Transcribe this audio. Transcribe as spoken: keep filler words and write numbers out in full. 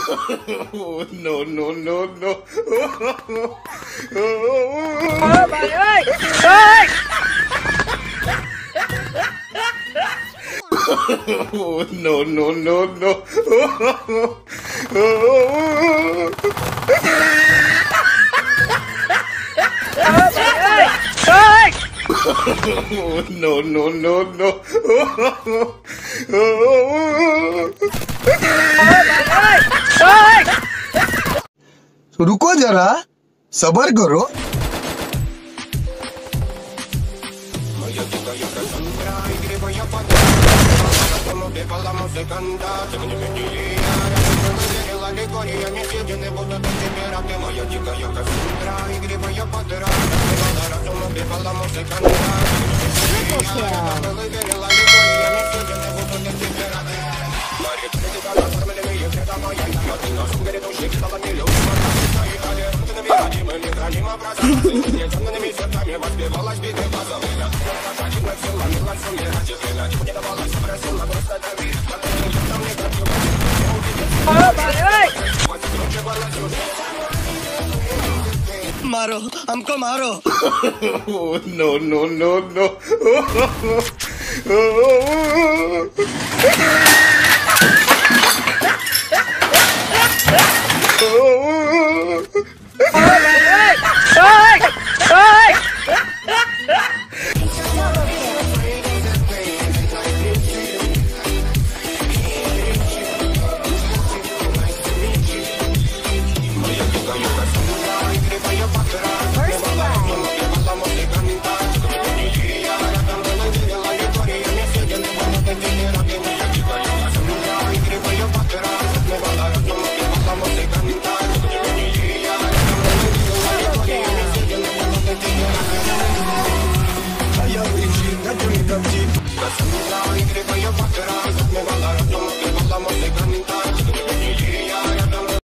No, no, no, no. Ơ bà ơi! Ơi! No, no, no, no. Ơ bà ơi! Ơi! No, no, no, no. Ơ bà ơi! Ơi! रुको जरा सबर करो Ơ bà ơi! मारो हमको मारो No, no, no, no. Ơ bà ơi! Ơi! Ơi! Kasım